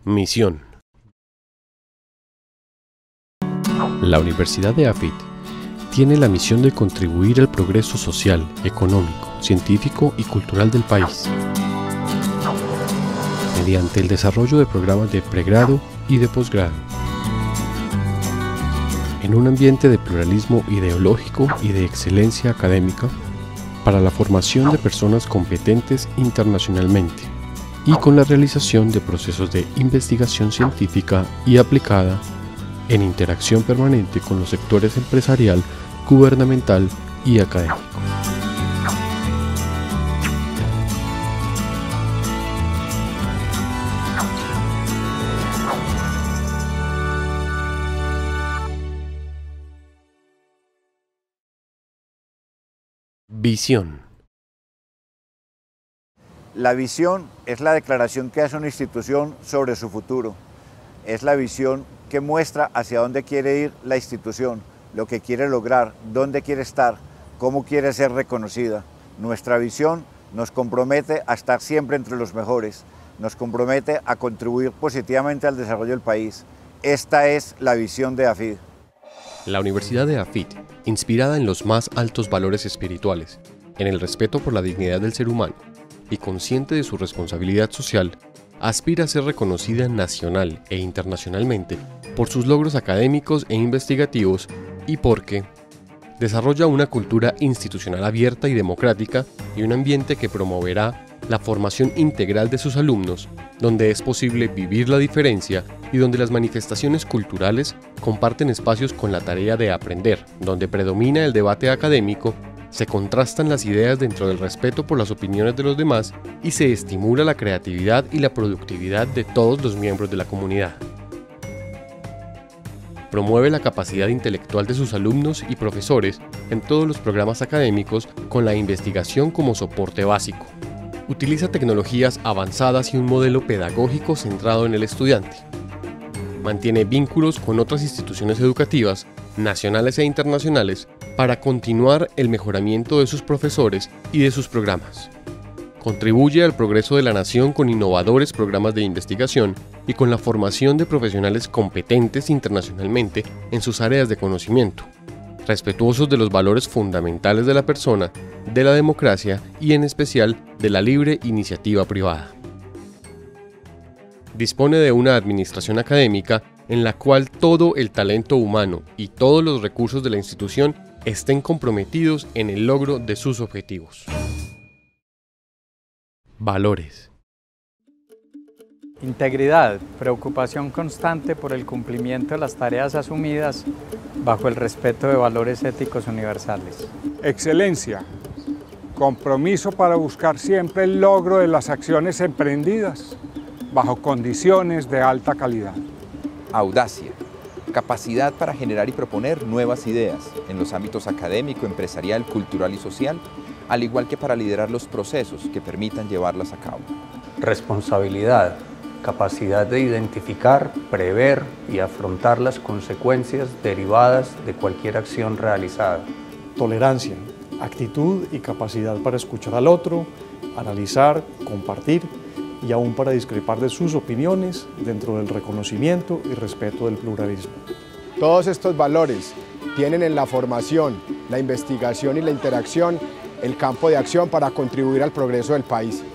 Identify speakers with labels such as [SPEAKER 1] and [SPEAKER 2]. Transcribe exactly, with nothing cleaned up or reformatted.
[SPEAKER 1] Misión. La Universidad de AFIT tiene la misión de contribuir al progreso social, económico, científico y cultural del país, mediante el desarrollo de programas de pregrado y de posgrado, en un ambiente de pluralismo ideológico y de excelencia académica, para la formación de personas competentes internacionalmente, y con la realización de procesos de investigación científica y aplicada en interacción permanente con los sectores empresarial, gubernamental y académico. Visión.
[SPEAKER 2] La visión es la declaración que hace una institución sobre su futuro. Es la visión que muestra hacia dónde quiere ir la institución, lo que quiere lograr, dónde quiere estar, cómo quiere ser reconocida. Nuestra visión nos compromete a estar siempre entre los mejores, nos compromete a contribuir positivamente al desarrollo del país. Esta es la visión de AFIT.
[SPEAKER 1] La Universidad de AFIT, inspirada en los más altos valores espirituales, en el respeto por la dignidad del ser humano y consciente de su responsabilidad social, aspira a ser reconocida nacional e internacionalmente por sus logros académicos e investigativos y porque desarrolla una cultura institucional abierta y democrática y un ambiente que promoverá la formación integral de sus alumnos, donde es posible vivir la diferencia y donde las manifestaciones culturales comparten espacios con la tarea de aprender, donde predomina el debate académico, se contrastan las ideas dentro del respeto por las opiniones de los demás y se estimula la creatividad y la productividad de todos los miembros de la comunidad. Promueve la capacidad intelectual de sus alumnos y profesores en todos los programas académicos con la investigación como soporte básico. Utiliza tecnologías avanzadas y un modelo pedagógico centrado en el estudiante. Mantiene vínculos con otras instituciones educativas, nacionales e internacionales, para continuar el mejoramiento de sus profesores y de sus programas. Contribuye al progreso de la nación con innovadores programas de investigación y con la formación de profesionales competentes internacionalmente en sus áreas de conocimiento, respetuosos de los valores fundamentales de la persona, de la democracia y en especial de la libre iniciativa privada. Dispone de una administración académica en la cual todo el talento humano y todos los recursos de la institución estén comprometidos en el logro de sus objetivos. Valores.
[SPEAKER 3] Integridad, preocupación constante por el cumplimiento de las tareas asumidas bajo el respeto de valores éticos universales.
[SPEAKER 4] Excelencia, compromiso para buscar siempre el logro de las acciones emprendidas bajo condiciones de alta calidad.
[SPEAKER 5] Audacia, capacidad para generar y proponer nuevas ideas en los ámbitos académico, empresarial, cultural y social, al igual que para liderar los procesos que permitan llevarlas a cabo.
[SPEAKER 6] Responsabilidad, capacidad de identificar, prever y afrontar las consecuencias derivadas de cualquier acción realizada.
[SPEAKER 7] Tolerancia, actitud y capacidad para escuchar al otro, analizar, compartir y aún para discrepar de sus opiniones dentro del reconocimiento y respeto del pluralismo.
[SPEAKER 8] Todos estos valores tienen en la formación, la investigación y la interacción el campo de acción para contribuir al progreso del país.